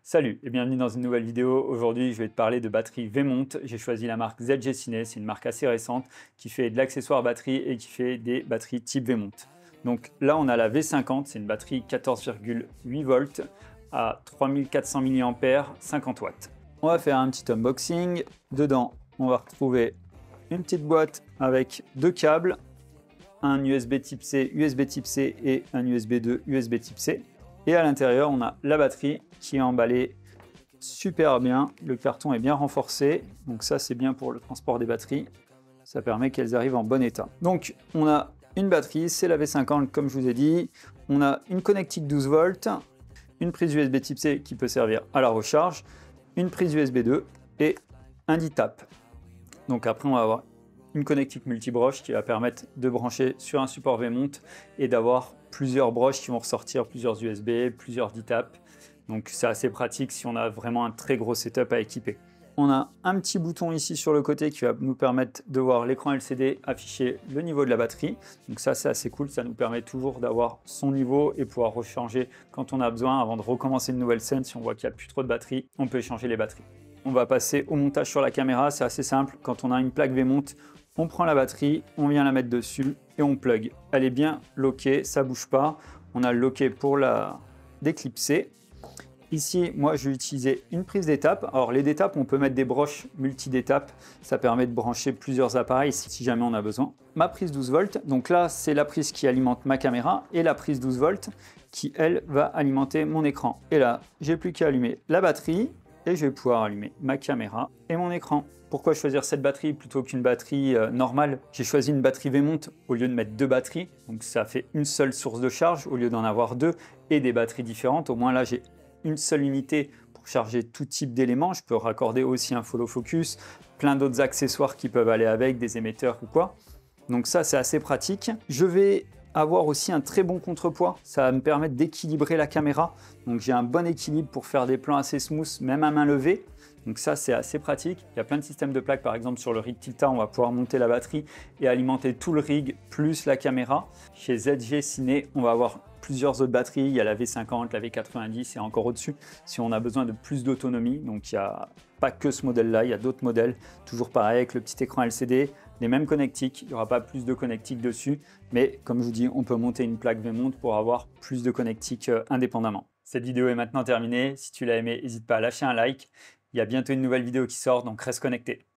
Salut et bienvenue dans une nouvelle vidéo. Aujourd'hui, je vais te parler de batterie V-Mont. J'ai choisi la marque ZG Ciné, c'est une marque assez récente qui fait de l'accessoire batterie et qui fait des batteries type V-Mont. Donc là, on a la V50, c'est une batterie 14,8 volts à 3400 mAh, 50 watts. On va faire un petit unboxing. Dedans, on va retrouver une petite boîte avec deux câbles, un USB type C, USB type C et un USB 2, USB type C. Et à l'intérieur, on a la batterie qui est emballée super bien. Le carton est bien renforcé. Donc ça, c'est bien pour le transport des batteries. Ça permet qu'elles arrivent en bon état. Donc, on a une batterie, c'est la V50 comme je vous ai dit. On a une connectique 12 volts, une prise USB type C qui peut servir à la recharge, une prise USB 2 et un 10 tap. Donc après, on va avoir une connectique multibroche qui va permettre de brancher sur un support V-Mont et d'avoir plusieurs broches qui vont ressortir, plusieurs USB, plusieurs 10 taps. Donc c'est assez pratique si on a vraiment un très gros setup à équiper. On a un petit bouton ici sur le côté qui va nous permettre de voir l'écran LCD afficher le niveau de la batterie. Donc ça, c'est assez cool, ça nous permet toujours d'avoir son niveau et pouvoir rechanger quand on a besoin avant de recommencer une nouvelle scène. Si on voit qu'il n'y a plus trop de batterie, on peut échanger les batteries. On va passer au montage sur la caméra, c'est assez simple. Quand on a une plaque V-Mont, on prend la batterie, on vient la mettre dessus et on plug. Elle est bien lockée, ça ne bouge pas. On a le loquet pour la déclipser. Ici, moi, je vais utiliser une prise d'étape. Alors, les d'étape, on peut mettre des broches multi-d'étapes. Ça permet de brancher plusieurs appareils si jamais on a besoin. Ma prise 12 volts, donc là, c'est la prise qui alimente ma caméra et la prise 12 volts qui, elle, va alimenter mon écran. Et là, j'ai plus qu'à allumer la batterie et je vais pouvoir allumer ma caméra et mon écran. Pourquoi choisir cette batterie plutôt qu'une batterie normale? J'ai choisi une batterie V-Mont au lieu de mettre deux batteries. Donc, ça fait une seule source de charge au lieu d'en avoir deux et des batteries différentes. Au moins, là, j'ai une seule unité pour charger tout type d'éléments. Je peux raccorder aussi un follow focus, plein d'autres accessoires qui peuvent aller avec, des émetteurs ou quoi. Donc ça, c'est assez pratique. Je vais avoir aussi un très bon contrepoids. Ça va me permettre d'équilibrer la caméra. Donc j'ai un bon équilibre pour faire des plans assez smooth, même à main levée. Donc ça, c'est assez pratique. Il y a plein de systèmes de plaques. Par exemple, sur le rig Tilta, on va pouvoir monter la batterie et alimenter tout le rig plus la caméra. Chez ZG Ciné, on va avoir plusieurs autres batteries. Il y a la V50, la V90 et encore au-dessus si on a besoin de plus d'autonomie. Donc il n'y a pas que ce modèle-là, il y a d'autres modèles. Toujours pareil avec le petit écran LCD, les mêmes connectiques. Il n'y aura pas plus de connectiques dessus. Mais comme je vous dis, on peut monter une plaque V-Mont pour avoir plus de connectiques indépendamment. Cette vidéo est maintenant terminée. Si tu l'as aimé, n'hésite pas à lâcher un like. Il y a bientôt une nouvelle vidéo qui sort, donc reste connecté.